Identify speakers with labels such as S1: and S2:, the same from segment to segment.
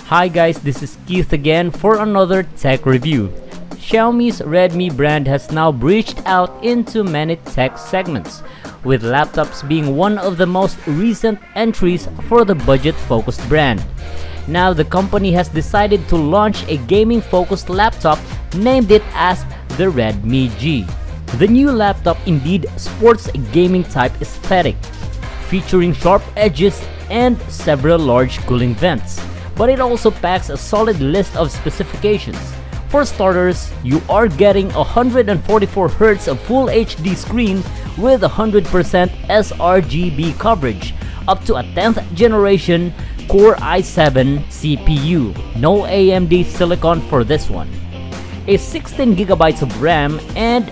S1: Hi guys, this is Keith again for another tech review. Xiaomi's Redmi brand has now breached out into many tech segments, with laptops being one of the most recent entries for the budget-focused brand. Now the company has decided to launch a gaming-focused laptop, named it as the Redmi G. The new laptop indeed sports a gaming-type aesthetic, featuring sharp edges and several large cooling vents. But it also packs a solid list of specifications. For starters, you are getting 144Hz of Full HD screen with 100% sRGB coverage, up to a 10th generation Core i7 CPU. No AMD silicon for this one. A 16GB of RAM and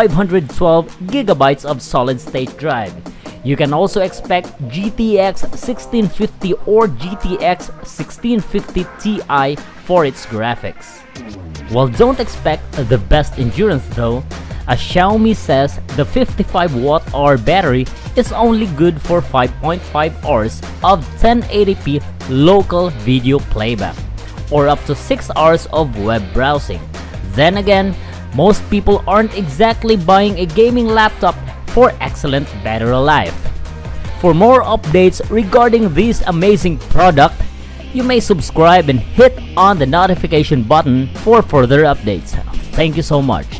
S1: 512GB of solid-state drive. You can also expect GTX 1650 or GTX 1650 Ti for its graphics. Well, don't expect the best endurance though, as Xiaomi says the 55Wh battery is only good for 5.5 hours of 1080p local video playback, or up to 6 hours of web browsing. Then again, most people aren't exactly buying a gaming laptop for excellent battery life. For more updates regarding this amazing product, you may subscribe and hit on the notification button for further updates. Thank you so much.